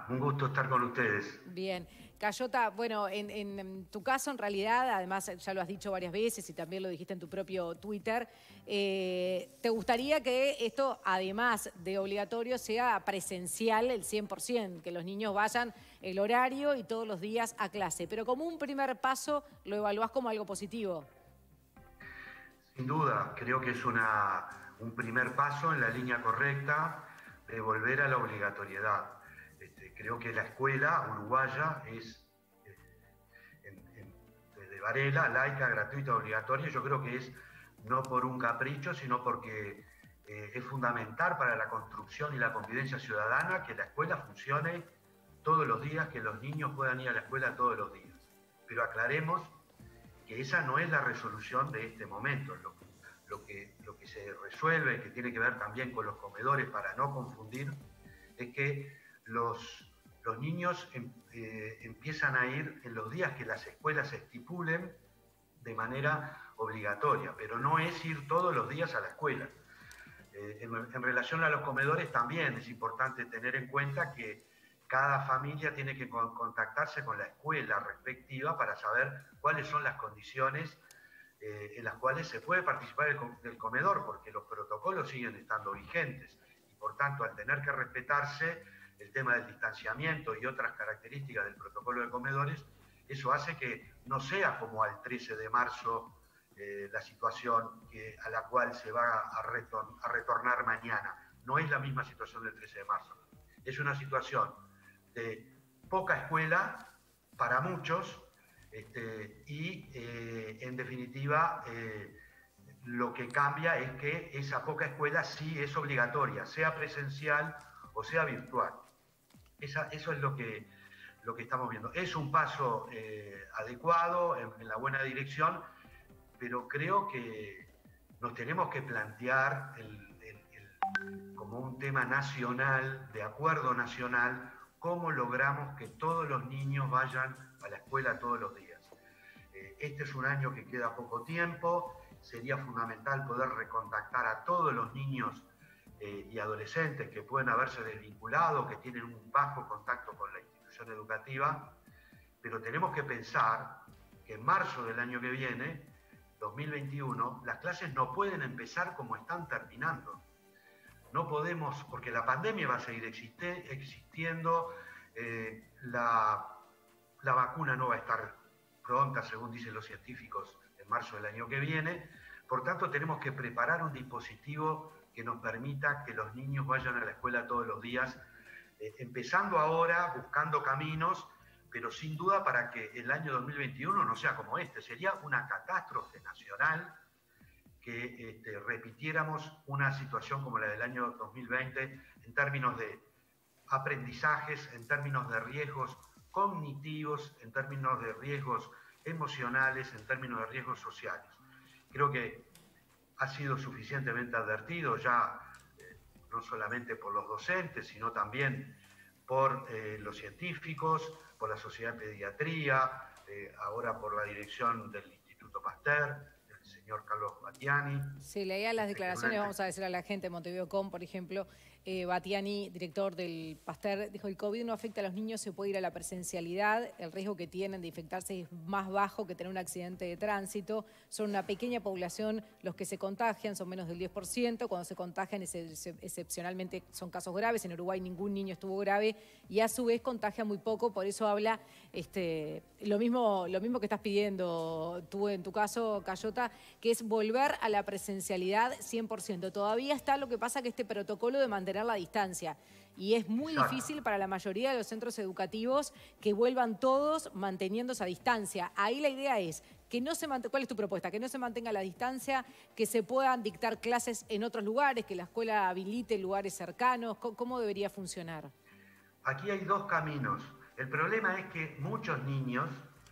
Un gusto estar con ustedes. Bien. Cayota, bueno, en tu caso, en realidad, además ya lo has dicho varias veces y también lo dijiste en tu propio Twitter, ¿te gustaría que esto, además de obligatorio, sea presencial el 100%, que los niños vayan el horario y todos los días a clase? Pero como un primer paso, ¿lo evaluás como algo positivo? Sin duda, creo que es un primer paso en la línea correcta de volver a la obligatoriedad. Creo que la escuela uruguaya es, desde Varela, laica, gratuita, obligatoria. Yo creo que es no por un capricho, sino porque es fundamental para la construcción y la convivencia ciudadana que la escuela funcione todos los días, que los niños puedan ir a la escuela todos los días. Pero aclaremos que esa no es la resolución de este momento. Lo que se resuelve, que tiene que ver también con los comedores, para no confundir, es que los niños empiezan a ir en los días que las escuelas estipulen de manera obligatoria, pero no es ir todos los días a la escuela. En relación a los comedores también es importante tener en cuenta que cada familia tiene que contactarse con la escuela respectiva para saber cuáles son las condiciones en las cuales se puede participar del comedor, porque los protocolos siguen estando vigentes y por tanto, al tener que respetarse el tema del distanciamiento y otras características del protocolo de comedores, eso hace que no sea como al 13 de marzo la situación a la cual se va a retornar mañana. No es la misma situación del 13 de marzo. Es una situación de poca escuela para muchos y en definitiva lo que cambia es que esa poca escuela sí es obligatoria, sea presencial o sea virtual. Eso es lo que estamos viendo. Es un paso adecuado en la buena dirección, pero creo que nos tenemos que plantear como un tema nacional, de acuerdo nacional, cómo logramos que todos los niños vayan a la escuela todos los días. Este es un año que queda poco tiempo, sería fundamental poder recontactar a todos los niños y adolescentes que pueden haberse desvinculado, que tienen un bajo contacto con la institución educativa, pero tenemos que pensar que en marzo del año que viene, 2021, las clases no pueden empezar como están terminando. No podemos, porque la pandemia va a seguir existiendo, la vacuna no va a estar pronta, según dicen los científicos, en marzo del año que viene. Por tanto, tenemos que preparar un dispositivo que nos permita que los niños vayan a la escuela todos los días, empezando ahora, buscando caminos, pero sin duda para que el año 2021 no sea como este. Sería una catástrofe nacional que repitiéramos una situación como la del año 2020 en términos de aprendizajes, en términos de riesgos cognitivos, en términos de riesgos emocionales, en términos de riesgos sociales. Creo que ha sido suficientemente advertido ya, no solamente por los docentes, sino también por los científicos, por la Sociedad de Pediatría, ahora por la dirección del Instituto Pasteur, el señor Carlos Battiani. Sí, leía las declaraciones, vamos a decir a la gente de Montevideo.com, por ejemplo, Battiani, director del Pasteur, dijo: el COVID no afecta a los niños, se puede ir a la presencialidad, el riesgo que tienen de infectarse es más bajo que tener un accidente de tránsito, son una pequeña población los que se contagian, son menos del 10%, cuando se contagian excepcionalmente son casos graves, en Uruguay ningún niño estuvo grave y a su vez contagia muy poco, por eso habla lo mismo que estás pidiendo tú en tu caso, Cayota, que es volver a la presencialidad 100%. Todavía está lo que pasa que este protocolo de mantener la distancia y es muy Exacto. difícil para la mayoría de los centros educativos que vuelvan todos manteniendo esa distancia. Ahí la idea es que no se mantenga, ¿cuál es tu propuesta? Que no se mantenga la distancia, que se puedan dictar clases en otros lugares, que la escuela habilite lugares cercanos. ¿Cómo debería funcionar? Aquí hay dos caminos. El problema es que muchos niños,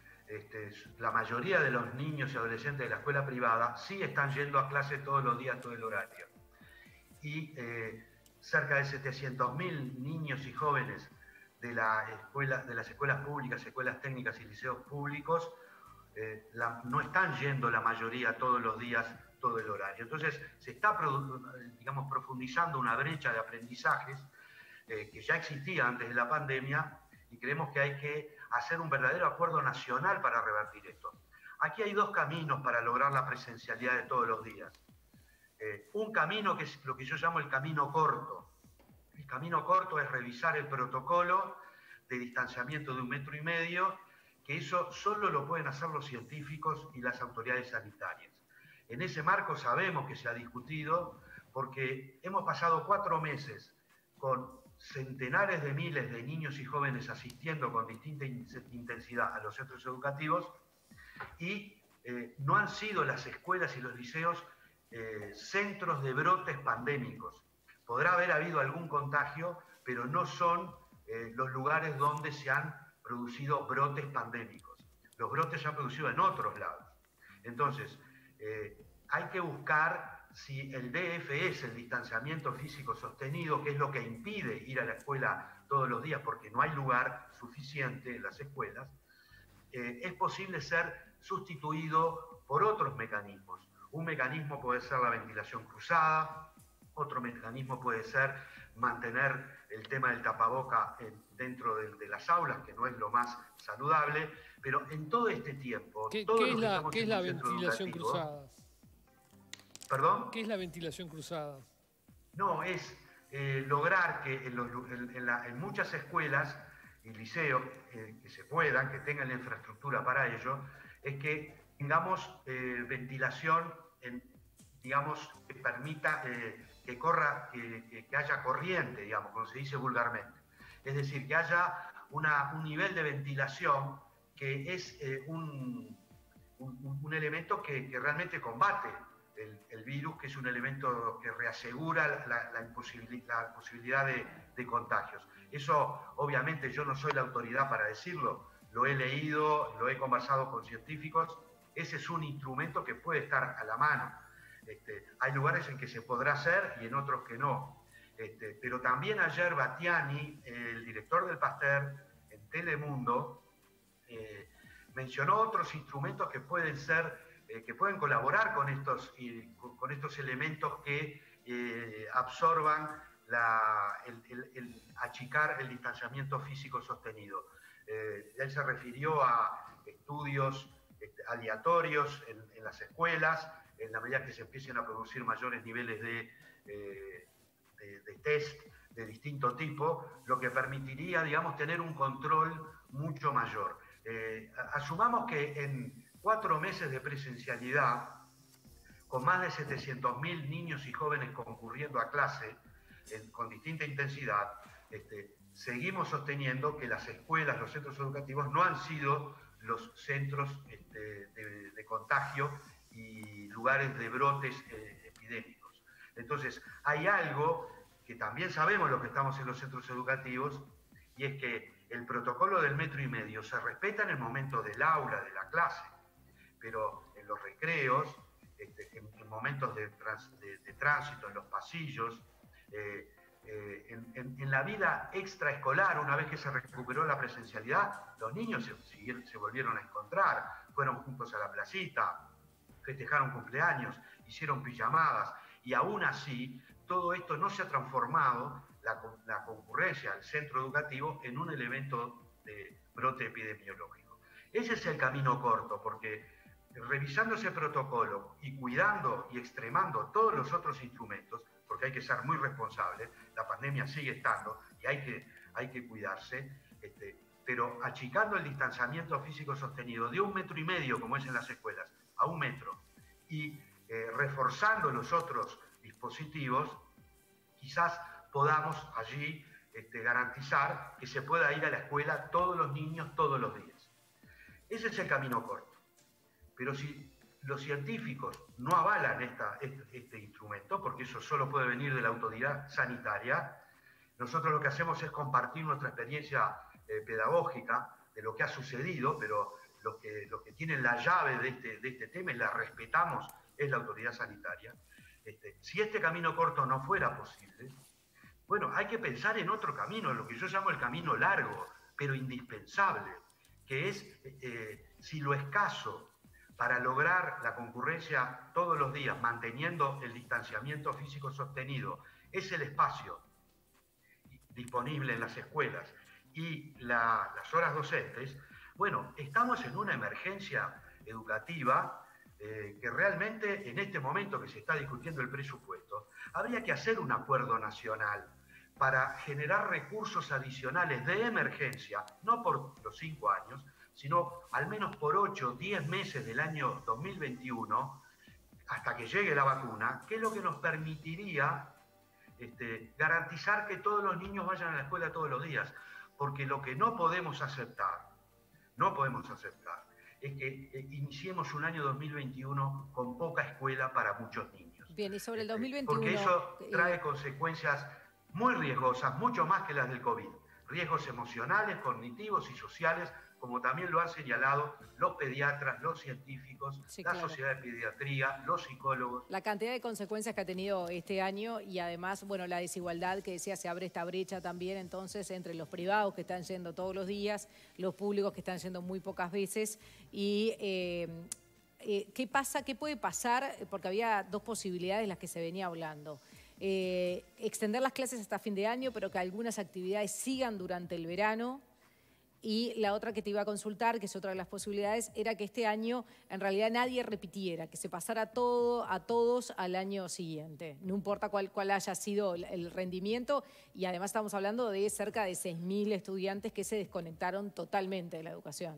la mayoría de los niños y adolescentes de la escuela privada, sí están yendo a clase todos los días, todo el horario. Y cerca de 700.000 niños y jóvenes de las escuelas públicas, escuelas técnicas y liceos públicos, no están yendo la mayoría todos los días, todo el horario. Entonces se está, digamos, profundizando una brecha de aprendizajes que ya existía antes de la pandemia, y creemos que hay que hacer un verdadero acuerdo nacional para revertir esto. Aquí hay dos caminos para lograr la presencialidad de todos los días. Un camino que es lo que yo llamo el camino corto. El camino corto es revisar el protocolo de distanciamiento de 1,5 metros, que eso solo lo pueden hacer los científicos y las autoridades sanitarias. En ese marco sabemos que se ha discutido porque hemos pasado 4 meses con centenares de miles de niños y jóvenes asistiendo con distinta intensidad a los centros educativos y no han sido las escuelas y los liceos centros de brotes pandémicos. Podrá haber habido algún contagio, pero no son los lugares donde se han producido brotes pandémicos. Los brotes se han producido en otros lados. Entonces, hay que buscar si el DFS, el distanciamiento físico sostenido, que es lo que impide ir a la escuela todos los días porque no hay lugar suficiente en las escuelas, es posible ser sustituido por otros mecanismos. Un mecanismo puede ser la ventilación cruzada, otro mecanismo puede ser mantener el tema del tapaboca dentro de las aulas, que no es lo más saludable, pero en todo este tiempo... ¿Qué es la ventilación cruzada? ¿Perdón? ¿Qué es la ventilación cruzada? No, es lograr que en muchas escuelas y liceos que se puedan, que tengan la infraestructura para ello, es que tengamos ventilación, digamos, que permita que corra, que haya corriente, digamos, como se dice vulgarmente. Es decir, que haya un nivel de ventilación que es un elemento que realmente combate el virus, que es un elemento que reasegura la posibilidad de contagios. Eso, obviamente, yo no soy la autoridad para decirlo, lo he leído, lo he conversado con científicos, ese es un instrumento que puede estar a la mano. Hay lugares en que se podrá hacer y en otros que no. Pero también ayer Battiani, el director del Pasteur, en Telemundo, mencionó otros instrumentos que pueden que pueden colaborar con estos elementos que absorban achicar el distanciamiento físico sostenido. Él se refirió a estudios aleatorios en las escuelas, en la medida que se empiecen a producir mayores niveles de test de distinto tipo, lo que permitiría, digamos, tener un control mucho mayor. Asumamos que en 4 meses de presencialidad, con más de 700.000 niños y jóvenes concurriendo a clase con distinta intensidad, seguimos sosteniendo que las escuelas, los centros educativos no han sido los centros de contagio y lugares de brotes epidémicos. Entonces, hay algo que también sabemos los que estamos en los centros educativos, y es que el protocolo del 1,5 metros se respeta en el momento del aula, de la clase, pero en los recreos, en momentos de tránsito, en los pasillos, en la vida extraescolar, una vez que se recuperó la presencialidad, los niños se volvieron a encontrar, fueron juntos a la placita, festejaron cumpleaños, hicieron pijamadas, y aún así todo esto no se ha transformado, la concurrencia al centro educativo, en un elemento de brote epidemiológico. Ese es el camino corto, porque revisando ese protocolo y cuidando y extremando todos los otros instrumentos, porque hay que ser muy responsables, la pandemia sigue estando y hay que cuidarse, pero achicando el distanciamiento físico sostenido de 1,5 metros, como es en las escuelas, a 1 metro, y reforzando los otros dispositivos, quizás podamos allí garantizar que se pueda ir a la escuela todos los niños todos los días. Ese es el camino corto. Pero si los científicos no avalan este instrumento, porque eso solo puede venir de la autoridad sanitaria, nosotros lo que hacemos es compartir nuestra experiencia pedagógica de lo que ha sucedido, pero los que tienen la llave de este tema y la respetamos es la autoridad sanitaria. Si este camino corto no fuera posible, bueno, hay que pensar en otro camino, lo que yo llamo el camino largo, pero indispensable, que es si lo escaso para lograr la concurrencia todos los días, manteniendo el distanciamiento físico sostenido, es el espacio. disponible en las escuelas y las horas docentes, bueno, estamos en una emergencia educativa que realmente en este momento que se está discutiendo el presupuesto, habría que hacer un acuerdo nacional para generar recursos adicionales de emergencia, no por los 5 años, sino al menos por 8 o 10 meses del año 2021, hasta que llegue la vacuna, que es lo que nos permitiría garantizar que todos los niños vayan a la escuela todos los días. Porque lo que no podemos aceptar, es que iniciemos un año 2021 con poca escuela para muchos niños. Bien, y sobre el 2021... Porque eso trae consecuencias muy riesgosas, mucho más que las del COVID. Riesgos emocionales, cognitivos y sociales, como también lo han señalado los pediatras, los científicos, sí, la Sociedad de Pediatría, los psicólogos. La cantidad de consecuencias que ha tenido este año y además, bueno, la desigualdad que decía, se abre esta brecha también entonces entre los privados que están yendo todos los días, los públicos que están yendo muy pocas veces y... ¿qué pasa? ¿Qué puede pasar? Porque había dos posibilidades de las que se venía hablando. Extender las clases hasta fin de año, pero que algunas actividades sigan durante el verano. Y la otra que te iba a consultar, que es otra de las posibilidades, era que este año en realidad nadie repitiera, que se pasara todo a todos al año siguiente. No importa cuál haya sido el rendimiento. Y además estamos hablando de cerca de 6.000 estudiantes que se desconectaron totalmente de la educación.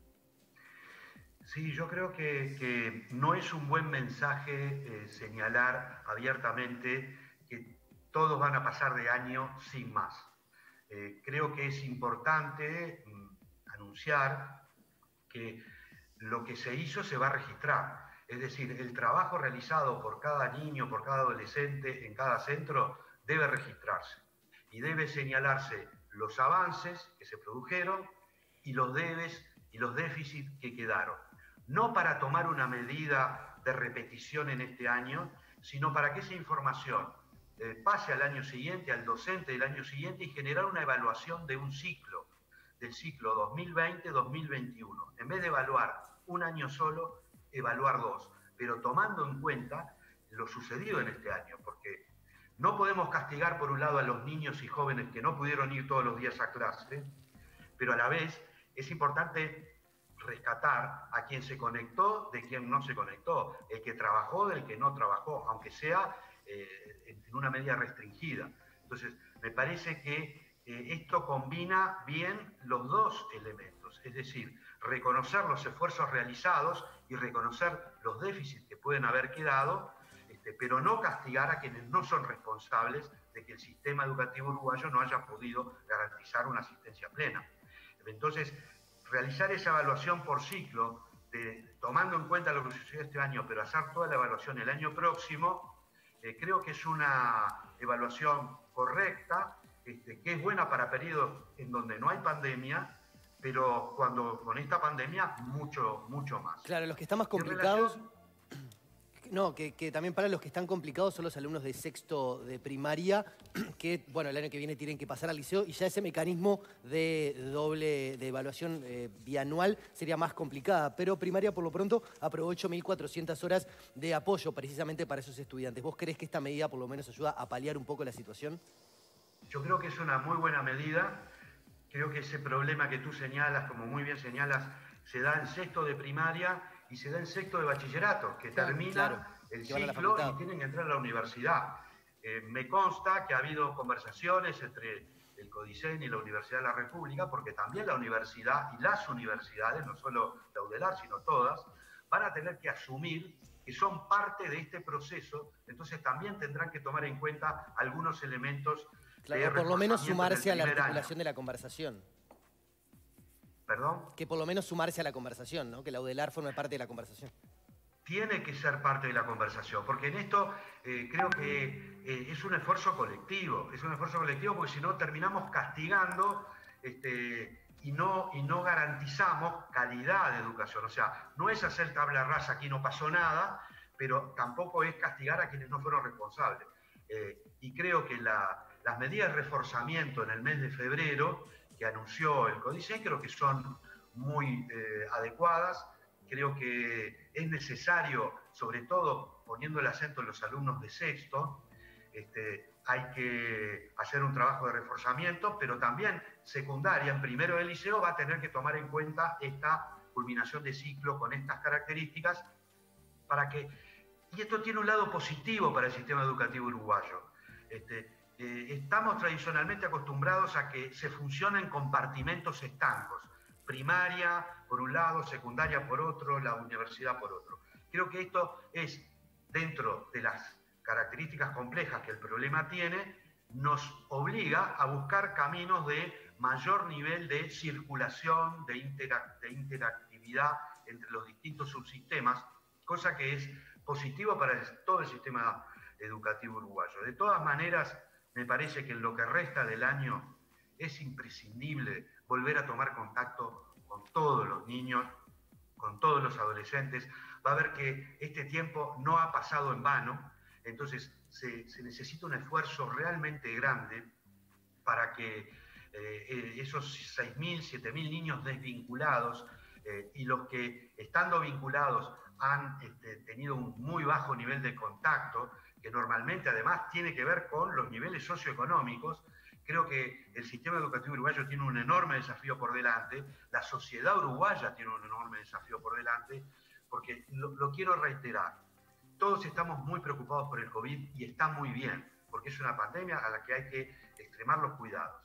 Sí, yo creo que no es un buen mensaje señalar abiertamente que todos van a pasar de año sin más. Creo que es importante anunciar que lo que se hizo se va a registrar. Es decir, el trabajo realizado por cada niño, por cada adolescente en cada centro debe registrarse y debe señalarse los avances que se produjeron y los debes y los déficits que quedaron. No para tomar una medida de repetición en este año, sino para que esa información pase al año siguiente, al docente del año siguiente y generar una evaluación de un ciclo, del ciclo 2020-2021. En vez de evaluar un año solo, evaluar dos, pero tomando en cuenta lo sucedido en este año, porque no podemos castigar por un lado a los niños y jóvenes que no pudieron ir todos los días a clase, pero a la vez es importante rescatar a quien se conectó de quien no se conectó, el que trabajó del que no trabajó, aunque sea en una medida restringida. Entonces, me parece que esto combina bien los dos elementos, es decir, reconocer los esfuerzos realizados y reconocer los déficits que pueden haber quedado, pero no castigar a quienes no son responsables de que el sistema educativo uruguayo no haya podido garantizar una asistencia plena. Entonces, realizar esa evaluación por ciclo, tomando en cuenta lo que sucedió este año, pero hacer toda la evaluación el año próximo, creo que es una evaluación correcta, que es buena para periodos en donde no hay pandemia, pero con esta pandemia mucho más. Claro, los que están más complicados... No, que también para los que están complicados son los alumnos de sexto de primaria, que, bueno, el año que viene tienen que pasar al liceo y ya ese mecanismo de doble de evaluación bianual sería más complicada. Pero primaria, por lo pronto, aprobó 8.400 horas de apoyo precisamente para esos estudiantes. ¿Vos creés que esta medida por lo menos ayuda a paliar un poco la situación? Yo creo que es una muy buena medida. Creo que ese problema que tú señalas, como muy bien señalas, se da en sexto de primaria y se da en sexto de bachillerato, que termina el ciclo y tienen que entrar a la universidad. Me consta que ha habido conversaciones entre el CODICEN y la Universidad de la República, porque también la universidad y las universidades, no solo la UDELAR, sino todas, van a tener que asumir que son parte de este proceso, entonces también tendrán que tomar en cuenta algunos elementos. Claro, por lo menos sumarse a la articulación de la conversación. ¿Perdón? Que por lo menos sumarse a la conversación, ¿no? Que la UDELAR forme parte de la conversación. Tiene que ser parte de la conversación, porque en esto creo que es un esfuerzo colectivo, porque si no terminamos castigando y no garantizamos calidad de educación. O sea, no es hacer tabla rasa, aquí no pasó nada, pero tampoco es castigar a quienes no fueron responsables. Y creo que las medidas de reforzamiento en el mes de febrero que anunció el CODICEN, creo que son muy adecuadas. Creo que es necesario, sobre todo poniendo el acento en los alumnos de sexto, hay que hacer un trabajo de reforzamiento, pero también secundaria, en primero de liceo, va a tener que tomar en cuenta esta culminación de ciclo con estas características para que... Y esto tiene un lado positivo para el sistema educativo uruguayo. Estamos tradicionalmente acostumbrados a que se funciona en compartimentos estancos. Primaria por un lado, secundaria por otro, la universidad por otro. Creo que esto es, dentro de las características complejas que el problema tiene, nos obliga a buscar caminos de mayor nivel de circulación, de interactividad entre los distintos subsistemas, cosa que es positivo para todo el sistema educativo uruguayo. De todas maneras, me parece que en lo que resta del año es imprescindible volver a tomar contacto con todos los niños, con todos los adolescentes. Va a ver que este tiempo no ha pasado en vano, entonces se necesita un esfuerzo realmente grande para que esos 6.000, 7.000 niños desvinculados y los que estando vinculados han tenido un muy bajo nivel de contacto, que normalmente además tiene que ver con los niveles socioeconómicos. Creo que el sistema educativo uruguayo tiene un enorme desafío por delante, la sociedad uruguaya tiene un enorme desafío por delante, porque lo quiero reiterar, todos estamos muy preocupados por el COVID y está muy bien, porque es una pandemia a la que hay que extremar los cuidados.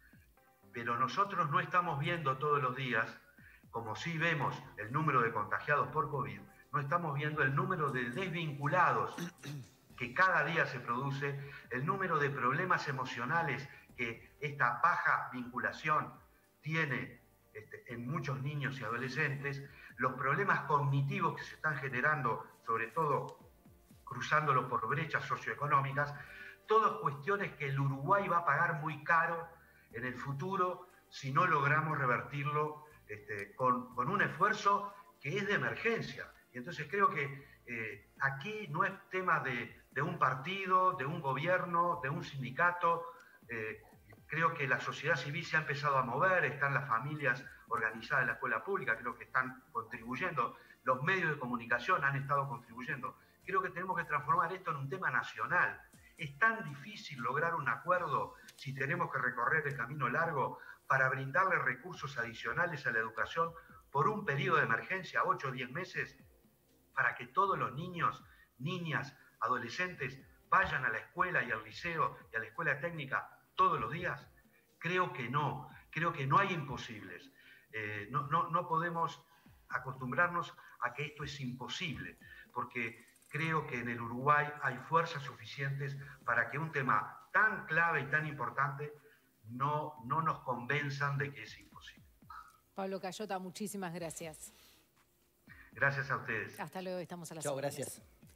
Pero nosotros no estamos viendo todos los días, como sí vemos el número de contagiados por COVID, no estamos viendo el número de desvinculados que cada día se produce, el número de problemas emocionales que esta baja vinculación tiene en muchos niños y adolescentes, los problemas cognitivos que se están generando, sobre todo cruzándolo por brechas socioeconómicas, todas cuestiones que el Uruguay va a pagar muy caro en el futuro si no logramos revertirlo con un esfuerzo que es de emergencia. Y entonces creo que aquí no es tema de un partido, de un gobierno, de un sindicato. Creo que la sociedad civil se ha empezado a mover, están las familias organizadas en la escuela pública, creo que están contribuyendo, los medios de comunicación han estado contribuyendo. Creo que tenemos que transformar esto en un tema nacional. Es tan difícil lograr un acuerdo si tenemos que recorrer el camino largo para brindarle recursos adicionales a la educación por un periodo de emergencia, 8 o 10 meses, para que todos los niños, niñas, adolescentes vayan a la escuela y al liceo y a la escuela técnica todos los días. Creo que no hay imposibles. No podemos acostumbrarnos a que esto es imposible, porque creo que en el Uruguay hay fuerzas suficientes para que un tema tan clave y tan importante no nos convenzan de que es imposible. Pablo Cayota, muchísimas gracias. Gracias a ustedes. Hasta luego, estamos a las Chao, órdenes. gracias.